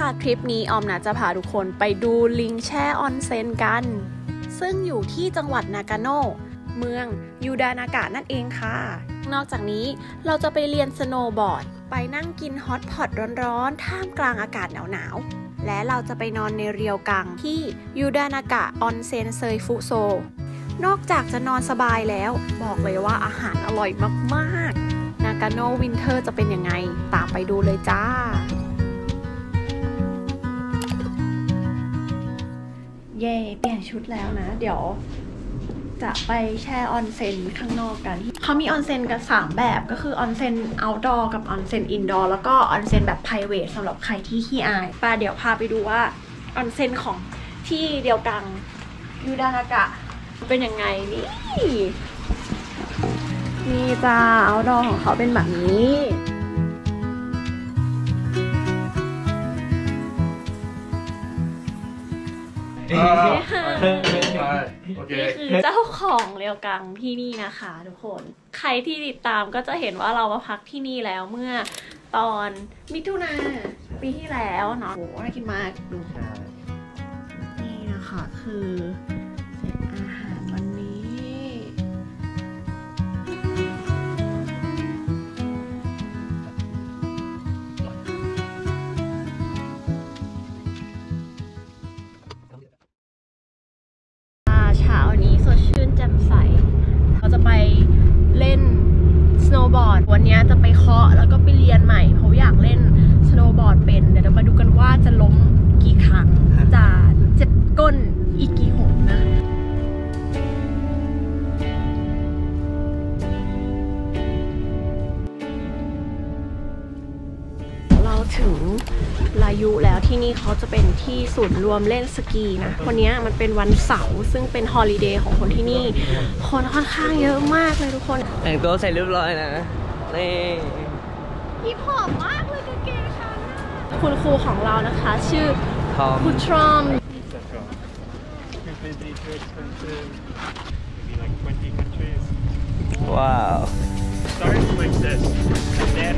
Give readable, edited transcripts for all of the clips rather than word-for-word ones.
คลิปนี้ออมนะจะพาทุกคนไปดูลิงแช่ออนเซ็นกันซึ่งอยู่ที่จังหวัดนากาโนะเมืองยูดานากะนั่นเองค่ะนอกจากนี้เราจะไปเรียนสโนว์บอร์ดไปนั่งกินฮอตพอตร้อนๆท่ามกลางอากาศหนาวๆและเราจะไปนอนในเรียวกังที่ยูดานากะออนเซ็นเซยฟุโซนอกจากจะนอนสบายแล้วบอกเลยว่าอาหารอร่อยมากๆนากาโนะวินเทอร์จะเป็นยังไงตามไปดูเลยจ้าเย่เปลี่ยนชุดแล้วนะเดี๋ยวจะไปแช่ออนเซ็นข้างนอกกันเขามีออนเซ็นกัน3แบบก็คือออนเซ็นเอาท์ดอร์กับออนเซ็นอินดอร์แล้วก็ออนเซ็นแบบไพรเวทสำหรับใครที่ขี้อายป้าเดี๋ยวพาไปดูว่าออนเซ็นของที่เดียวกันยูดานากะเป็นยังไงนี่จ้าเอาท์ดอร์ของเขาเป็นแบบนี้นี่คือเจ้าของเรียวกังที่นี่นะคะทุกคนใครที่ติดตามก็จะเห็นว่าเรามาพักที่นี่แล้วเมื่อตอนมิถุนาปีที่แล้วเนาะโหน่ากินมากดูนี่นะคะคือเซตอาหารวันนี้เช้านี้สดชื่นแจ่มใสเราจะไปเล่นสโนว์บอร์ดวันนี้จะไปเคาะแล้วก็ไปเรียนใหม่เพราะอยากเล่นสโนว์บอร์ดเป็นเดี๋ยวเรามาดูกันว่าจะล้มกี่ครั้งจะเจ็บก้นอีกกี่หนนะเราถึงลายุแล้วที่นี่เขาจะเป็นที่ศูนย์รวมเล่นสกีนะวันนี้มันเป็นวันเสาร์ซึ่งเป็นฮอลิเดย์ของคนที่นี่คนค่อนข้างเยอะมากเลยทุกคนแต่งตัวเสร็จเรียบร้อยนะนี่ผอมมากเลยกางเกงฉันคุณครูของเรานะคะชื่อครูทรอมว้าว Starts like this and then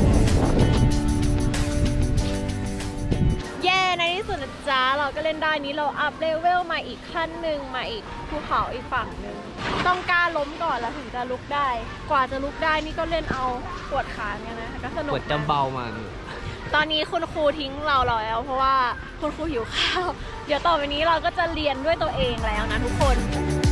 เย้ในที่สุดนะจ๊ะเราก็เล่นได้นี้เราอัพเลเวลมาอีกขั้นหนึ่งมาอีกภูเขาอีกฝั่งหนึ่งต้องกล้าล้มก่อนแล้วถึงจะลุกได้กว่าจะลุกได้นี่ก็เล่นเอาปวดขาเนี่ยนะก็สนุกปวดจำเบามันตอนนี้คุณครูทิ้งเราแล้วเพราะว่าคุณครูหิวข้าวเดี๋ยวต่อไปนี้เราก็จะเรียนด้วยตัวเองแล้วนะทุกคน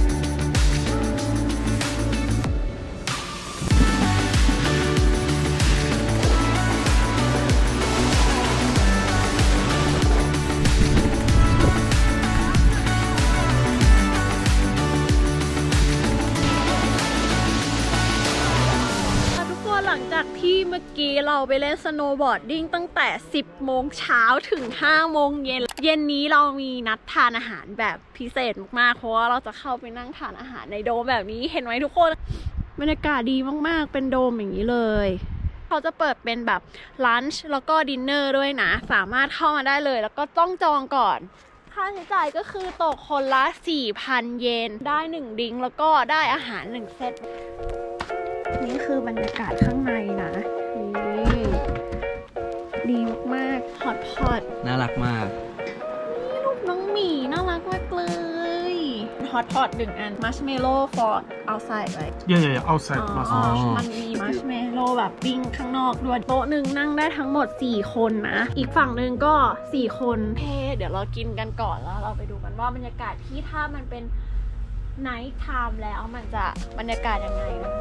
หลังจากที่เมื่อกี้เราไปเล่นสโนว์บอร์ดดิ้งตั้งแต่10 โมงเช้าถึง5 โมงเย็นเย็นนี้เรามีนัดทานอาหารแบบพิเศษมากๆเพราะว่าเราจะเข้าไปนั่งทานอาหารในโดมแบบนี้เห็นไหมทุกคนบรรยากาศดีมากๆเป็นโดมอย่างนี้เลยเขาจะเปิดเป็นแบบลันช์แล้วก็ดินเนอร์ด้วยนะสามารถเข้ามาได้เลยแล้วก็ต้องจองก่อนค่าใช้จ่ายก็คือตกคนละ 4,000 เยนได้1ดิ้งแล้วก็ได้อาหาร1เซตนี่คือบรรยากาศข้างในนะนี่ดีมากๆฮอตพอตน่ารักมากนี่รูปน้องหมีน่ารักมากเลยฮอตพอต1 อันมัชเมลโล่ for outside right yeah outside มันมีมัชเมลโล่แบบปิ้งข้างนอกด้วยโต๊ะหนึ่งนั่งได้ทั้งหมด4 คนนะอีกฝั่งหนึ่งก็4 คนเดี๋ยวเรากินกันก่อนแล้วเราไปดูกันว่าบรรยากาศที่ถ้ามันเป็นไนท์ไทม์แล้วมันจะบรรยากาศยังไงนะ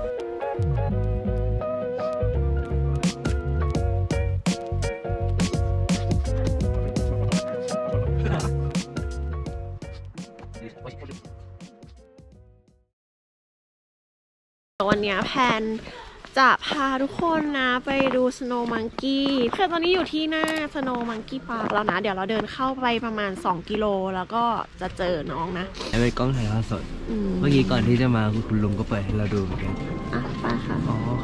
วันนี้แพนจะพาทุกคนนะไปดูสโนว์มังกี้คือตอนนี้อยู่ที่หน้าสโนว์มังกี้ปาร์คแล้วนะเดี๋ยวเราเดินเข้าไปประมาณ2 กิโลแล้วก็จะเจอน้องนะเป็นกล้องถ่ายทอดสดเมื่อกี้ก่อนที่จะมาคุณลุงก็เปิดให้เราดูเหมือนกันไปค่ะอ๋อเขา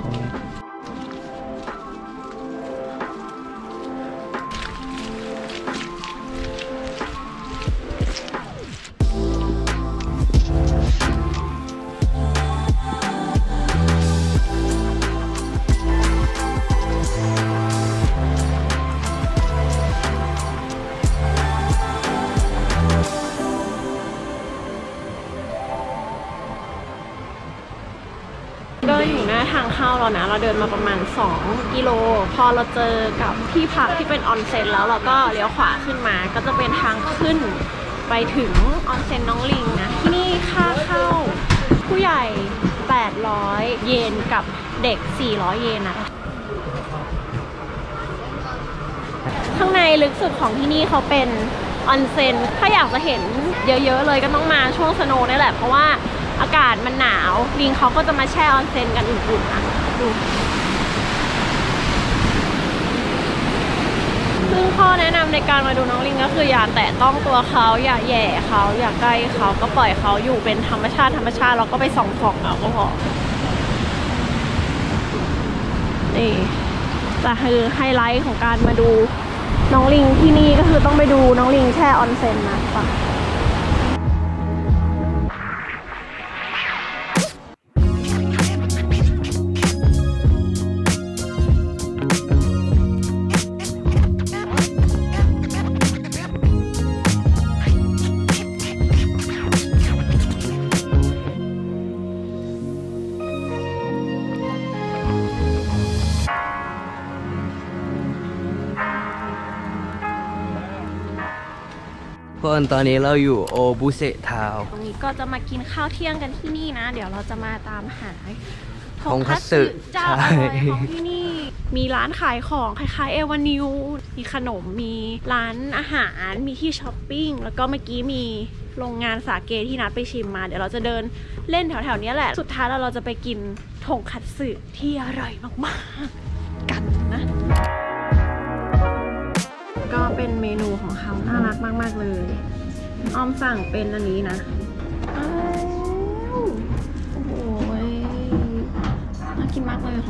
นทางเข้าเรานะเราเดินมาประมาณ2 กิโลพอเราเจอกับที่พักที่เป็นออนเซ็นแล้วเราก็เลี้ยวขวาขึ้นมาก็จะเป็นทางขึ้นไปถึงออนเซ็นน้องลิงนะที่นี่ค่าเข้าผู้ใหญ่800 เยนกับเด็ก400 เยนนะข้างในลึกสุดของที่นี่เขาเป็นออนเซ็นถ้าอยากจะเห็นเยอะๆเลยก็ต้องมาช่วงสโนว์นี่แหละเพราะว่าอากาศมันหนาวลิงเขาก็จะมาแช่ออนเซ็นกันอุ่นๆนะดูซึ่งข้อแนะนำในการมาดูน้องลิงก็คืออย่าแตะต้องตัวเขาอย่าแหย่เขาอย่าใกล้เขาก็ปล่อยเขาอยู่เป็นธรรมชาติแล้วก็ไปส่องๆเอาก็พอนี่แต่คือไฮไลท์ของการมาดูน้องลิงที่นี่ก็คือต้องไปดูน้องลิงแช่ออนเซ็นนะป่ะตอนนี้เราอยู่โอบุเซทาวตรงนี้ก็จะมากินข้าวเที่ยงกันที่นี่นะเดี๋ยวเราจะมาตามหาททงคัตสึเจ้าอร่อยของที่นี่มีร้านขายของคล้ายๆเอวานิวมีขนมมีร้านอาหารมีที่ช้อปปิ้งแล้วก็เมื่อกี้มีโรงงานสาเกที่นัดไปชิมมาเดี๋ยวเราจะเดินเล่นแถวๆนี้แหละสุดท้ายแล้วเราจะไปกินทงคัตสึที่อร่อยมากๆกันนะก็เป็นเมนูของเขาน่ารักมากๆเลยอ้อมสั่งเป็นอันนี้นะอ้าวโอ้โหน่ากินมากเลยของ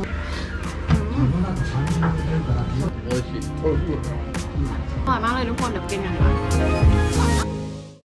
อร่อยมากเลยทุกคนเดี๋ยวกินกันก่อน